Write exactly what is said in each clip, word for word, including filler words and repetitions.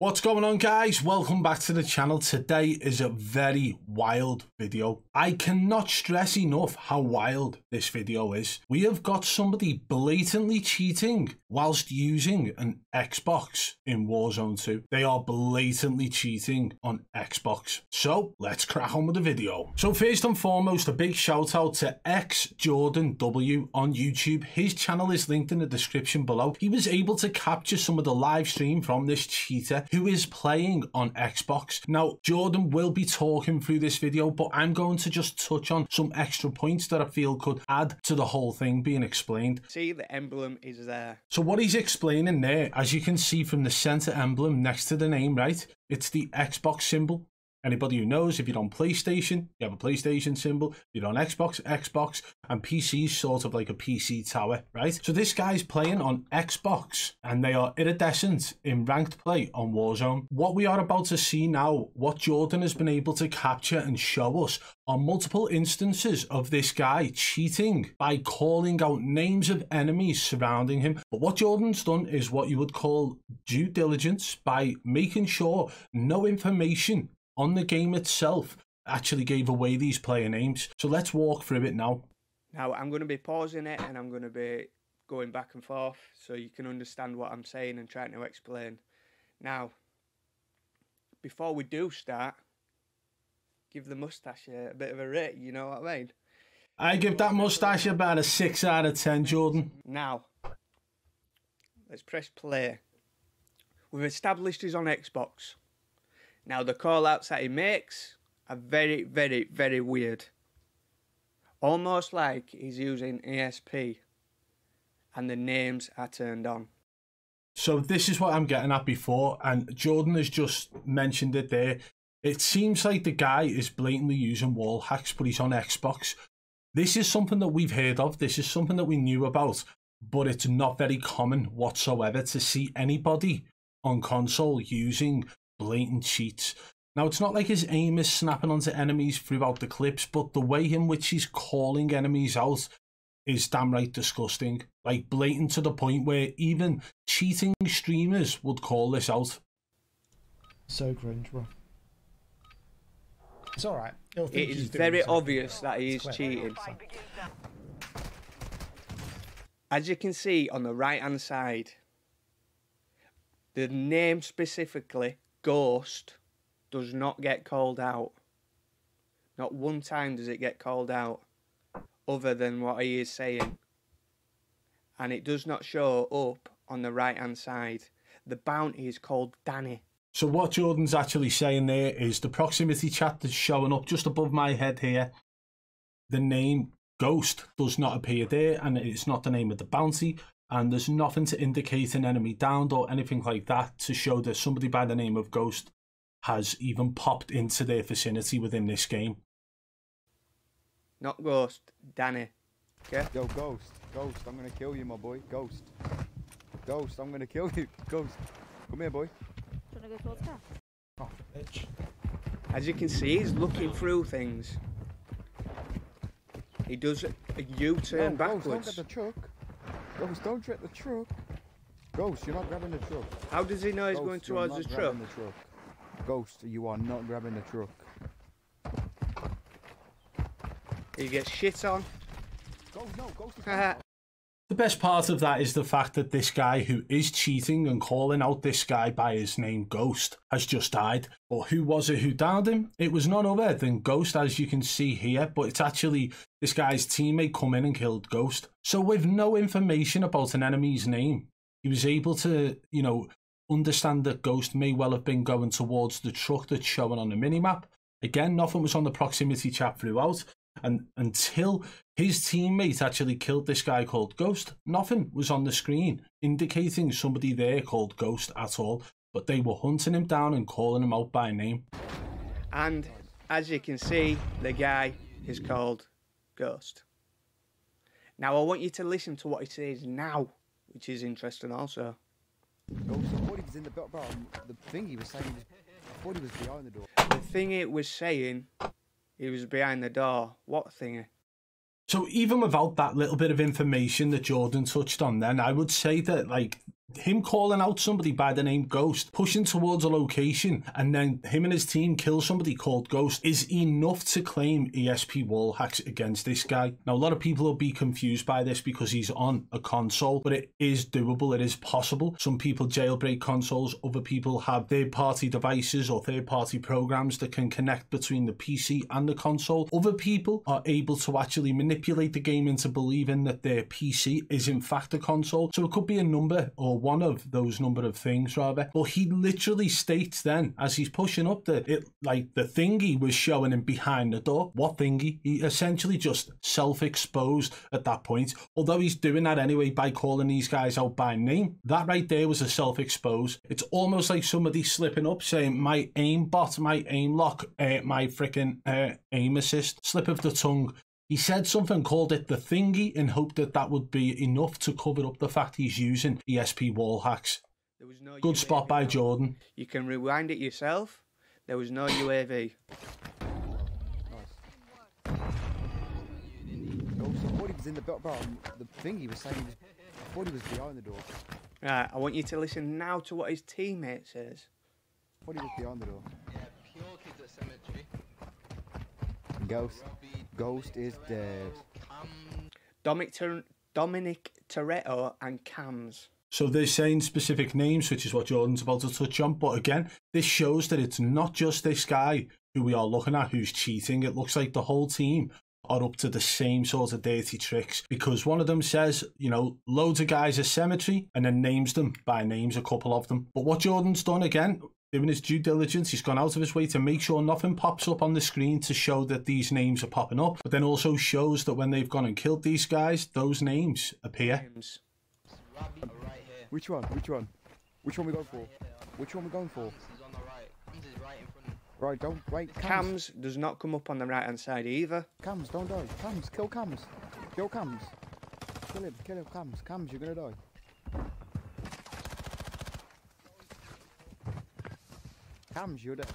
What's going on, guys? Welcome back to the channel. Today is a very wild video. I cannot stress enough how wild this video is. We have got somebody blatantly cheating whilst using an Xbox in Warzone two. They are blatantly cheating on Xbox. So let's crack on with the video. So first and foremost, a big shout out to X Jordan W on YouTube. His channel is linked in the description below. He was able to capture some of the live stream from this cheater who is playing on Xbox. Now, Jordan will be talking through this video, but I'm going to just touch on some extra points that I feel could add to the whole thing being explained. See, the emblem is there. So what he's explaining there, as you can see from the center emblem next to the name, right? It's the Xbox symbol. Anybody who knows, if you're on PlayStation, you have a PlayStation symbol. If you're on Xbox, Xbox, and P C's sort of like a P C tower, right? So this guy's playing on Xbox, and they are iridescent in ranked play on Warzone. What we are about to see now, what Jordan has been able to capture and show us, are multiple instances of this guy cheating by calling out names of enemies surrounding him. But what Jordan's done is what you would call due diligence by making sure no information on the game itself actually gave away these player names. So let's walk through it now. Now I'm going to be pausing it and I'm going to be going back and forth so you can understand what I'm saying and trying to explain. Now, before we do start, give the moustache a bit of a rate, you know what I mean? I give that moustache about a six out of ten, Jordan. Now, let's press play. We've established he's on Xbox. Now, the call-outs that he makes are very, very, very weird. Almost like he's using E S P and the names are turned on. So this is what I'm getting at before, and Jordan has just mentioned it there. It seems like the guy is blatantly using wall hacks, but he's on Xbox. This is something that we've heard of. This is something that we knew about, but it's not very common whatsoever to see anybody on console using blatant cheats. Now, it's not like his aim is snapping onto enemies throughout the clips, but the way in which he's calling enemies out is damn right disgusting. Like, blatant to the point where even cheating streamers would call this out. So cringe, bro. It's alright. It is very obvious that he is cheating. As you can see on the right hand side, the name specifically, Ghost, does not get called out. Not one time does it get called out other than what he is saying. And it does not show up on the right hand side. The bounty is called Danny. So what Jordan's actually saying there is the proximity chat that's showing up just above my head here. The name Ghost does not appear there, and it's not the name of the bounty. And there's nothing to indicate an enemy downed or anything like that to show that somebody by the name of Ghost has even popped into their vicinity within this game. Not Ghost, Danny. Okay? Yo, Ghost. Ghost, I'm gonna kill you, my boy. Ghost. Ghost, I'm gonna kill you. Ghost. Come here, boy. Do you want to go towards car? Oh, bitch. As you can see, he's looking through things. He does a U-turn no, backwards. Ghost, don't get the truck. Ghost, don't get the truck. Ghost, you're not grabbing the truck. How does he know he's Ghost, going towards the truck? the truck? Ghost, you are not grabbing the truck. He gets shit on. Ghost, no, Ghost is The best part of that is the fact that this guy who is cheating and calling out this guy by his name Ghost has just died. But who was it who downed him? It was none other than Ghost, as you can see here, but it's actually this guy's teammate come in and killed Ghost. So with no information about an enemy's name, he was able to, you know, understand that Ghost may well have been going towards the truck that's showing on the minimap. Again, nothing was on the proximity chat throughout. And until his teammate actually killed this guy called Ghost, nothing was on the screen indicating somebody there called Ghost at all. But they were hunting him down and calling him out by name. And as you can see, the guy is called Ghost. Now I want you to listen to what he says now, which is interesting also. Ghost, I thought he was in the bottom. The thing he was saying, was, I thought he was behind the door. The thing it was saying, he was behind the door. What thingy? So even without that little bit of information that Jordan touched on then, I would say that, like, him calling out somebody by the name Ghost, pushing towards a location, and then him and his team kill somebody called Ghost is enough to claim E S P wall hacks against this guy. Now, a lot of people will be confused by this because he's on a console, but it is doable. It is possible. Some people jailbreak consoles. Other people have third-party devices or third-party programs that can connect between the P C and the console. Other people are able to actually manipulate the game into believing that their P C is in fact a console. So it could be a number or one of those number of things rather. But he literally states then, as he's pushing up, that it like the thingy was showing him behind the door. What thingy? He essentially just self-exposed at that point, although he's doing that anyway by calling these guys out by name. That right there was a self-expose. It's almost like somebody slipping up saying my aim bot, my aim lock, uh, my freaking uh, aim assist, slip of the tongue. He said something, called it the thingy, in hope that that would be enough to cover up the fact he's using E S P wall hacks. There was no Good spot by Jordan. You can rewind it yourself. There was no U A V. Nice. No, so I thought he was in the bottom. The thing he was saying, he was, I thought he was behind the door. Right, I want you to listen now to what his teammate says. I thought he was behind the door. Yeah, pure kids at cemetery. Ghost. Ghost is dead. Dominic, Ter Dominic Toretto and Cams. So they're saying specific names, which is what Jordan's about to touch on. But again, this shows that it's not just this guy who we are looking at who's cheating. It looks like the whole team are up to the same sort of dirty tricks, because one of them says, you know, loads of guys at cemetery, and then names them by names, a couple of them. But what Jordan's done, again, doing his due diligence, he's gone out of his way to make sure nothing pops up on the screen to show that these names are popping up, but then also shows that when they've gone and killed these guys, those names appear. Names. Which one? Which one? Which one we going for? Which one we going for? He's on the right. Cams is right in front of him. Right, don't wait. Cams. Cams does not come up on the right hand side either. Cams, don't die. Cams, kill Cams. Kill Cams. Kill him, kill him, Cams. Cams, you're gonna die. Cams, you're dead.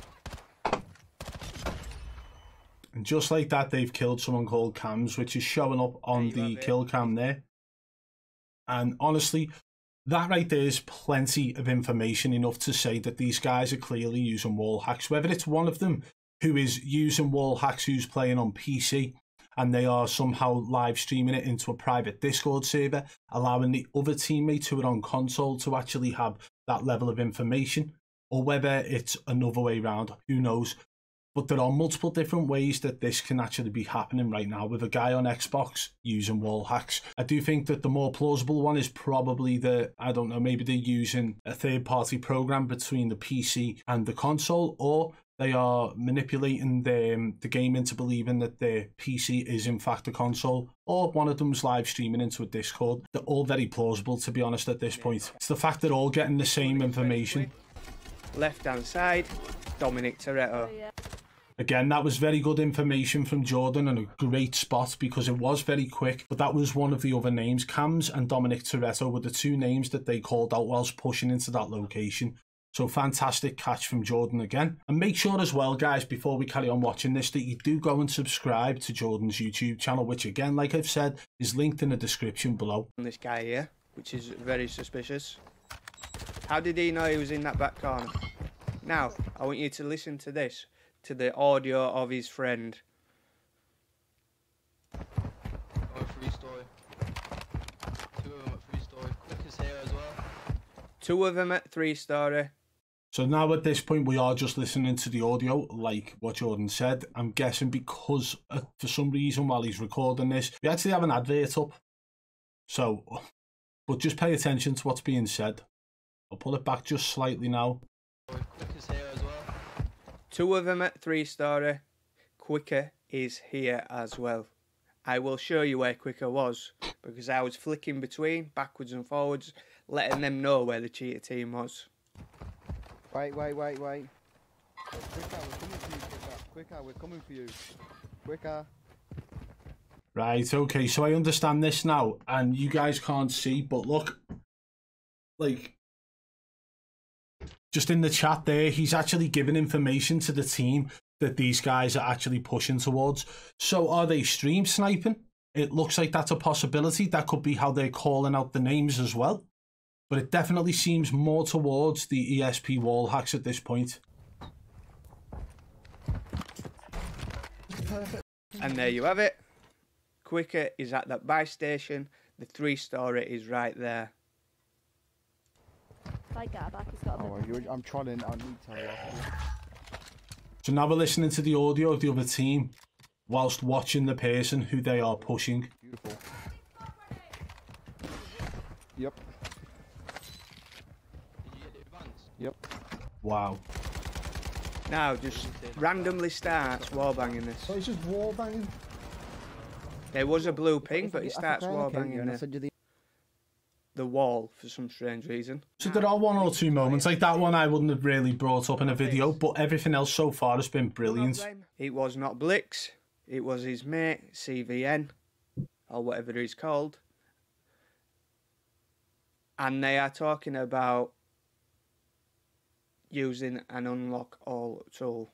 And just like that, they've killed someone called Cams, which is showing up on There you the have it. kill cam there. And honestly, that right there is plenty of information, enough to say that these guys are clearly using wall hacks. Whether it's one of them who is using wall hacks who's playing on P C, and they are somehow live streaming it into a private Discord server, allowing the other teammates who are on console to actually have that level of information, or whether it's another way around, who knows. But there are multiple different ways that this can actually be happening right now with a guy on Xbox using wall hacks. I do think that the more plausible one is probably the, I don't know, maybe they're using a third-party program between the P C and the console, or they are manipulating the, um, the game into believing that their P C is in fact a console, or one of them's live streaming into a Discord. They're all very plausible, to be honest, at this point. It's the fact they're all getting the same information. Left hand side, Dominic Toretto. Again, that was very good information from Jordan and a great spot because it was very quick, but that was one of the other names. Cams and Dominic Toretto were the two names that they called out whilst pushing into that location. So fantastic catch from Jordan again. And make sure as well, guys, before we carry on watching this, that you do go and subscribe to Jordan's YouTube channel, which again, like I've said, is linked in the description below. This guy here, which is very suspicious. How did he know he was in that back corner? Now, I want you to listen to this, to the audio of his friend. Oh, free story. Two of them at free story. Quick is here as well. Two of them at three story. So now at this point, we are just listening to the audio, like what Jordan said. I'm guessing because uh, for some reason, while he's recording this, we actually have an advert up. So, but just pay attention to what's being said. I'll pull it back just slightly now. Quick is here as well. Two of them at three story. Quicker is here as well. I will show you where Quicker was, because I was flicking between, backwards and forwards, letting them know where the cheater team was. Wait, wait, wait, wait. Quicker, we're coming for you, Quicker. Quicker, we're coming for you. Quicker. Right, okay, so I understand this now, and you guys can't see, but look, like, just in the chat there, he's actually giving information to the team that these guys are actually pushing towards. So are they stream sniping? It looks like that's a possibility. That could be how they're calling out the names as well. but it definitely seems more towards the E S P wall hacks at this point. And there you have it. Quicker is at that buy station. The three-story is right there. If I get back, he's got a Oh, bit. you're, I'm trying. I need to tell you. So now we're listening to the audio of the other team whilst watching the person who they are pushing. Beautiful. Yep. Did you get the advance? Yep. Wow. Now just randomly starts wallbanging this. So he's just wall banging. There was a blue ping, If but I he get- if I starts grab a counter wallbanging and I the, send you the the wall for some strange reason. So there are one or two moments, like that one I wouldn't have really brought up in a video, but everything else so far has been brilliant. It was not Blix. It was his mate, C V N, or whatever he's called. And they are talking about using an unlock all tool.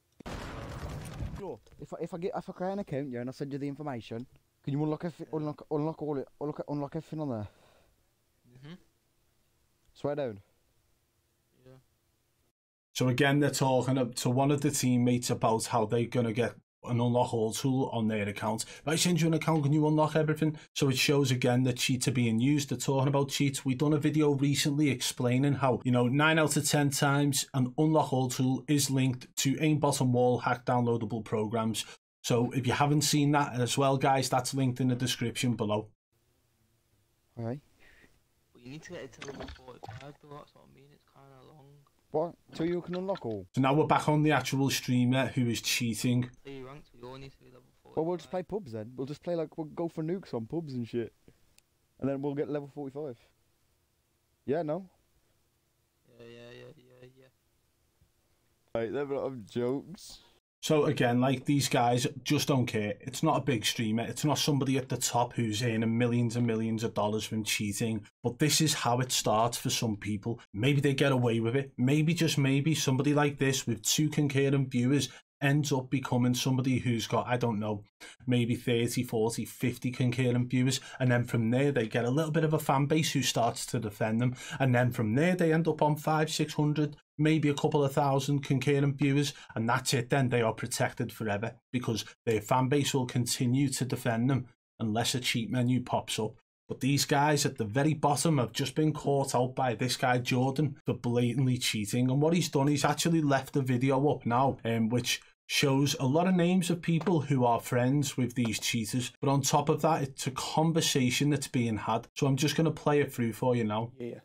Look, if I, if I get if I create an account, yeah, and I send you the information, can you unlock everything, unlock unlock all it, unlock unlock everything on there? Mhm. Swear down. Yeah. So again, they're talking to one of the teammates about how they're going to get an unlock all tool on their account. If I send you an account, can you unlock everything? So it shows again that cheats are being used. They're talking about cheats. We've done a video recently explaining how, you know, nine out of ten times an unlock all tool is linked to aimbot and wall hack downloadable programs. So if you haven't seen that as well, guys, that's linked in the description below. Okay. But you need to get it to level forty-five though, that's what I mean, it's kind of long. What? So you can unlock all? So now we're back on the actual streamer who is cheating. Play ranked, we all need to be level forty-five. Well, we'll just play pubs then. We'll just play like we'll go for nukes on pubs and shit, and then we'll get level forty-five. Yeah, no. Yeah, yeah, yeah, yeah, yeah. Right, they're not jokes. So again, like, these guys just don't care. It's not a big streamer. It's not somebody at the top who's earning millions and millions of dollars from cheating. But this is how it starts for some people. Maybe they get away with it. Maybe, just maybe, somebody like this with two concurrent viewers ends up becoming somebody who's got, I don't know, maybe thirty, forty, fifty concurrent viewers. And then from there, they get a little bit of a fan base who starts to defend them. And then from there, they end up on five, six hundred, maybe a couple of thousand concurrent viewers. And that's it then. They are protected forever because their fan base will continue to defend them unless a cheat menu pops up. But these guys at the very bottom have just been caught out by this guy, Jordan, for blatantly cheating. And what he's done, he's actually left the video up now, um, which shows a lot of names of people who are friends with these cheaters. But on top of that, it's a conversation that's being had. So I'm just going to play it through for you now. Yeah.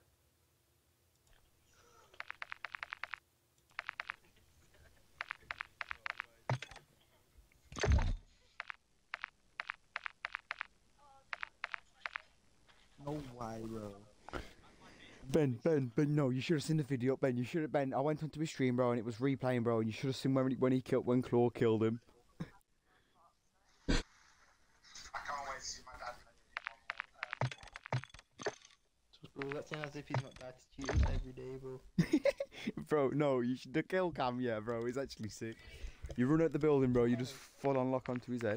No way, bro. Ben, Ben, Ben, no, you should have seen the video, Ben. You should have, Ben. I went onto his stream, bro, and it was replaying, bro. And you should have seen when he, when he killed, when Claw killed him. Bro, that's as if he's not that cheating every day, bro. Bro, no, you should, the kill cam, yeah, bro, is actually sick. You run out the building, bro. You just full on lock onto his head.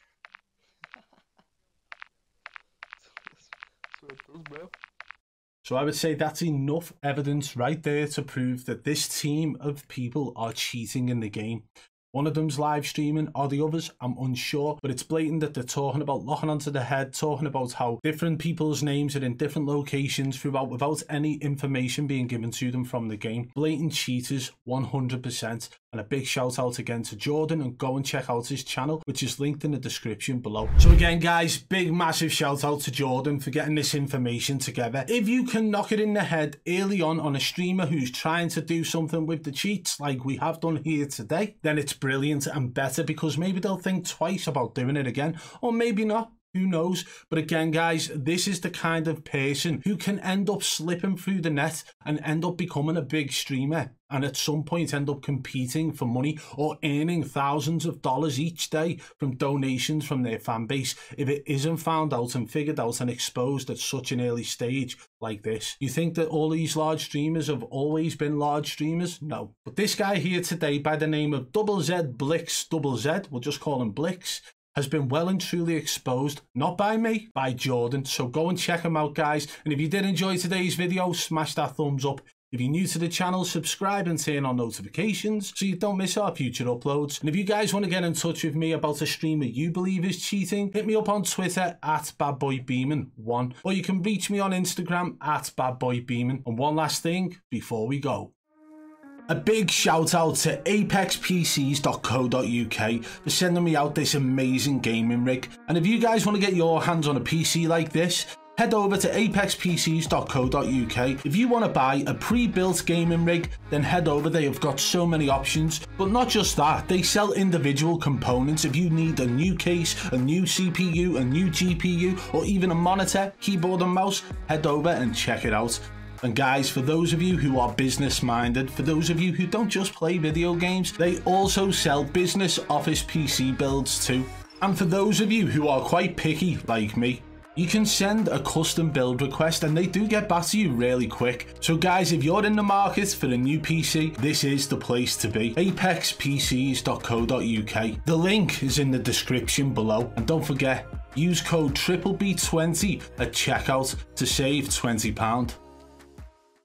That's what it does, bro. So I would say that's enough evidence right there to prove that this team of people are cheating in the game. One of them's live streaming, or the others, I'm unsure, but it's blatant that they're talking about locking onto the head, talking about how different people's names are in different locations throughout without any information being given to them from the game. Blatant cheaters, one hundred percent. And a big shout out again to Jordan, and go and check out his channel, which is linked in the description below. So again, guys, big massive shout out to Jordan for getting this information together. If you can knock it in the head early on on a streamer who's trying to do something with the cheats like we have done here today, then it's brilliant and better, because maybe they'll think twice about doing it again, or maybe not. Who knows? But again, guys, this is the kind of person who can end up slipping through the net and end up becoming a big streamer, and at some point end up competing for money or earning thousands of dollars each day from donations from their fan base if it isn't found out and figured out and exposed at such an early stage like this. You think that all these large streamers have always been large streamers? No. But this guy here today by the name of Double Z Blix Double Z, we'll just call him Blix, has been well and truly exposed, not by me, by Jordan. So go and check him out, guys. And if you did enjoy today's video, smash that thumbs up. If you're new to the channel, subscribe and turn on notifications so you don't miss our future uploads. And if you guys want to get in touch with me about a streamer you believe is cheating, hit me up on Twitter at badboybeeman one, or you can reach me on Instagram at badboybeeman. And one last thing before we go. A big shout out to apex p cs dot co dot u k for sending me out this amazing gaming rig. And if you guys want to get your hands on a P C like this, head over to apex p cs dot co dot u k. If you want to buy a pre-built gaming rig, then head over. They have got so many options. But not just that, they sell individual components. If you need a new case, a new C P U, a new G P U, or even a monitor, keyboard and mouse, head over and check it out. And guys, for those of you who are business minded, for those of you who don't just play video games, they also sell business office P C builds too. And for those of you who are quite picky like me, you can send a custom build request and they do get back to you really quick. So guys, if you're in the market for a new P C, this is the place to be. apex p cs dot co dot u k. The link is in the description below. And don't forget, use code triple B twenty at checkout to save twenty pounds.